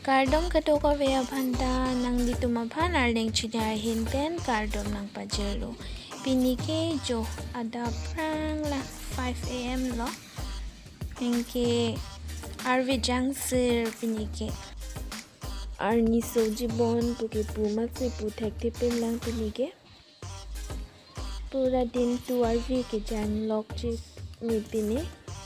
Kardom kato ko vea bhanda nang dito mabhan arling chinyar hinten kardom nang pajero. Pinike jo ada prang la 5 AM lo. Inke arvi jang sir pinike. Arni soji bon puke pumat se puthek tipin lang pinike. Pura din tu arvi ke jang lok chi mi pini.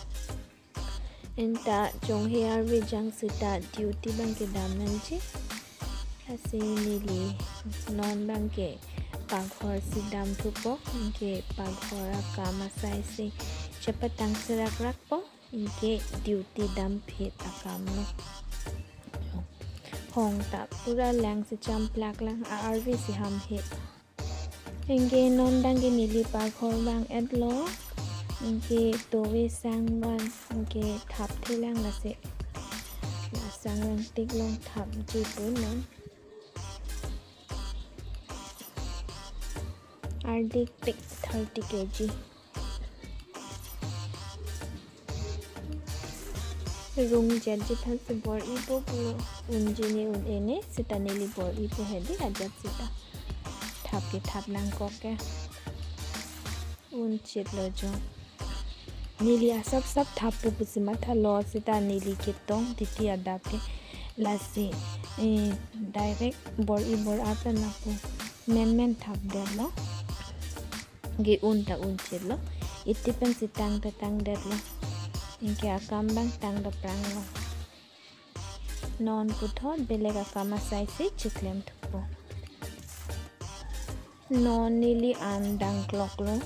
Enta jong he arvi jang sita duty bang ke daman chi. Kasi nili non bang ke paghor si dam thupo. Inke paghor akama sai se chapatang sirak rak po. Inke duty dam phit akam lo. Hong ta pura lang si champlak lang arvi si ham hit. Inke non bang ke nili paghor bang et lo. Inke towe sangwan inke thap thilang la se la sangwan tik long thap ji pun non ardik tik 30 kg rung jet ji thal se bor ipo pulo unjini un ene sitaneli bor ipo hedi ajat sita thap ke thap lang ko ke un chit lo jo नीली सब थापू पुसिमा था law सिता नीली के तोंग तिती अदाप के लासी direct bore आता ना पु main थाप दे लो गे उन चेल लो इत्ती पन सितांग ता तांग दे लो इनके आकाम बंग तांग दा प्रांग लो नॉन पुथो बेले का कामा साइज से चिकलेम थुपो नॉन नीली आन डांग क्लॉक लो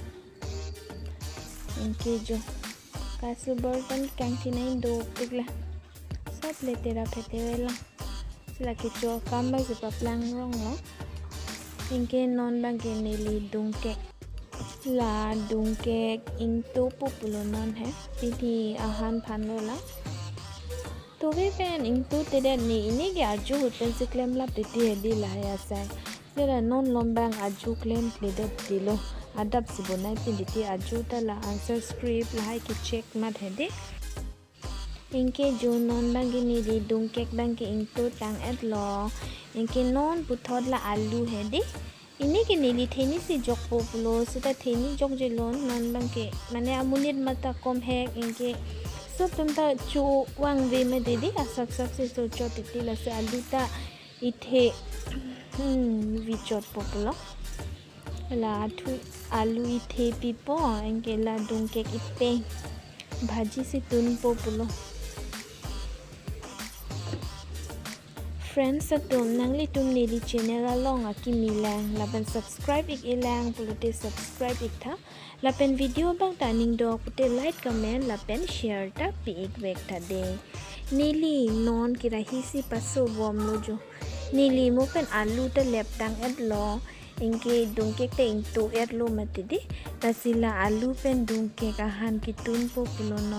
इनके जो कासु बर्तन कैंटी नहीं दो पिघला सब लेते रखते वेला सिला के चो काम बाग से पपलांग रोंग लो इनके नॉन बागे नीली दुंके ला दुंके इन तो पुपुलो नॉन है पिटी आहान फानो ला तो वे पेन इन तो तेरे नी इन्हें के आजू होटल से क्लेम ला पिटी है दी ला या साय तेरा नॉन लंबांग आजू क्लेम प्लेडर दिलो adap sibonai pinditi ajuta la answer script la hai ki check mat hede inke jo non bangi ni di dung kek bangi into tang et lo inke non puthot la alu hede ini ke nili theni si jok populo sita theni jok je lon non bangi mane amunit mata kom hek inke sob tumta chu wang ve me de di asak sak se so chot ti la se alu ta ithe vi chot populo la thu आलू इथे पिपो इनके ला दुंके इत्ते भाजी से तुन पोपुलो friends तुम नंगली तुम नीली चैनल अलोंग आकी मिलांग लापन सब्सक्राइब इक इलांग पुलते सब्सक्राइब इक था लापन वीडियो बांग टानिंग डॉग पुते लाइक कमेंट लापन शेयर ता पीक वेक था दे नीली नॉन की रही सी पसो बॉम लो जो नीली मोपन आलू ता लेपटांग एड लो इनके दुंके ते इंटो एरलो मतदी तसिला आलू पेन दुंके का हान की तुन पो पुलोनो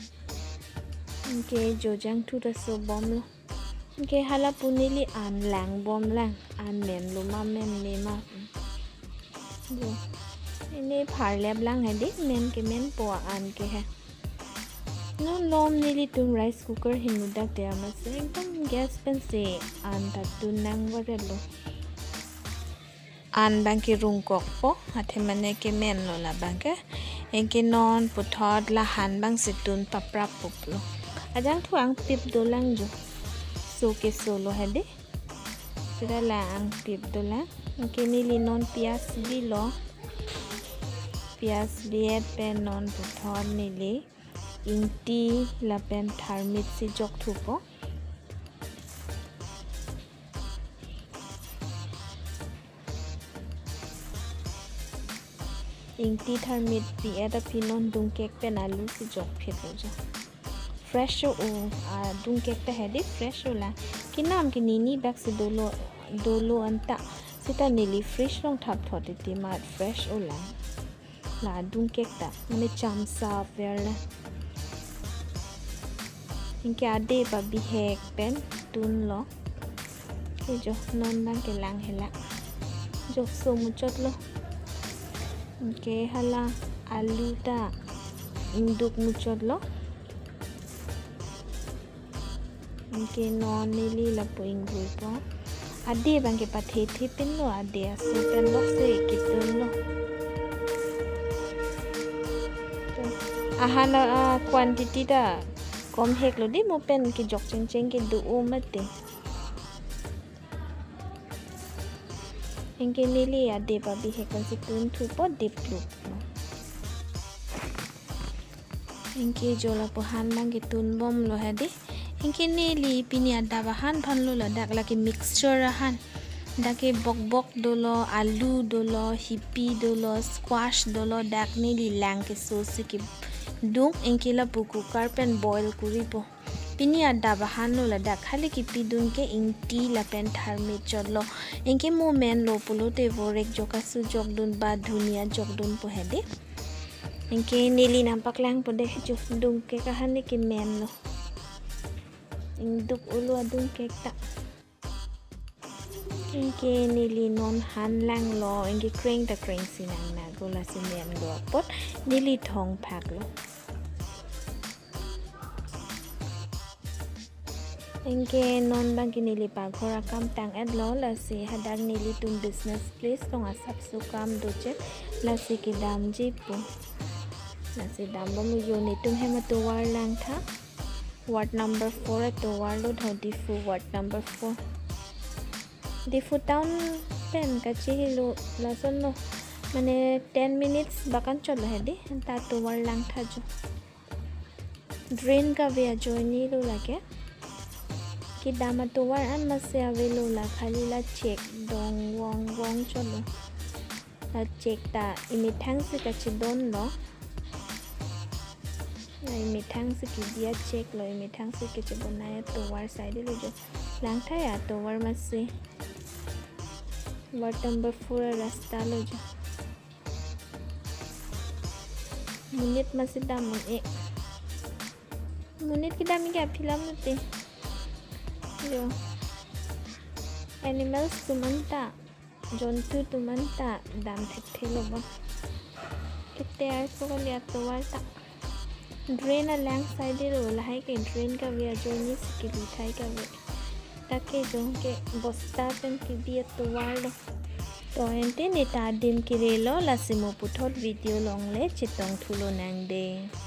इनके जोजांग थु रसो बॉम लो इनके हाला पुनीली आन लैंग बॉम लैंग आन मेन लो मा मेन मेमा जो इन्हें फार लेब लैंग है दी मेन के मेन पो आन के है नो लोम नीली तुम राइस कुकर हिमुदक ते अमसे एकदम गैस पेन से आन ता तुन नंग वरेलो आन बांके रुंग कोकपो हाथे मने के मेन लो ला बांके इनके नॉन पुथोट ला हान बांग से तुन पपरा पुपलो अजांग थुआंग पिप दो लांग जो सो के सोलो है दे तेरा लांग पिप दो ला इनके नीली नॉन प्याज भी लो प्याज भी है पेन नॉन पुथोट नीली इंटी ला पेन थार्मिट से जोक थुपो इंटी थर्मिट पी एदा फिनोन दुंग केक पे नालू से जोक फिर हो जा फ्रेश ओ दुंग केक पे है दे फ्रेश हो ला कि नाम की नीनी बैग से दोलो अंता सिता नीली फ्रेश लोंग थाप थोड़ी ती मार फ्रेश ओ ला दुंग केक ता मने चाम साफ वेरला इनके आधे बबी हैक पेन तुन लो कि जो नॉन बांग के लांग है ला जो सो मुचत लो इनके हाला आलू ता इंदुक मुचत लो Inke non nili la puing grupo. Ade bangke pathe pin lo ade aso pen lok se kitun lo. Ahana quantity da kom hek lo di mo pen ki jok cheng ki du o mate. Inke nili ade pa bi hekan si tun thu po dip loop. Inke jola po han bangke tun bom lo hadi. Inke nili pini ada bahan pan lo dak laki mixture han. Dake bok dolo, alu dolo, hippy dolo, squash dolo, dak nili lang ke sosi ki dung inke la puku karpen boil kuri po. Pini ada bahan lo dak khali ki pidun ke inti la pen tharme cholo. Inke mo men lo pulo te vorek joka su jok dun ba dunia jok dun po hede. Inke nili nampak lang po deh jo dung ke kahani ki men lo. Induk ulu adung ke tak. Inke nili non han lang lo inke kreng ta kreng sinang na gola sinen go pot nili thong phak lo. Inke non bangki nili paghora kam tang ad lo la si hadang nili tum business place long asap su kam doche la si ki dam jipu la si dam bom yo ni tum hema to war lang tha ward number 4 to war lo dhodi fu ward number 4 difu town pen kachi lo la son no mane 10 minutes bakan cholo hedi ta to war lang tha jo drain ka ve joini lo lage ki dama to war an mase avelo la khali la check dong wong cholo la check ta imi thang se kachi don lo imi thang se ki dia check lo imi thang se ke bonaya to war side lo jo lang tha ya to war mase ward number 4 rasta lo jo munit masih damon munit ki dami ka philam nate yo animals tumanta jontu tumanta dam thekhe lo ba kite ai ko liya to war ta drain a lang side ro la hai ke drain ka via joini skill thai ka ve take jo ke bosta pen ki dia to war lo to ente ne ta dim ki re lo la simo puthot video long le chitong thulo nang de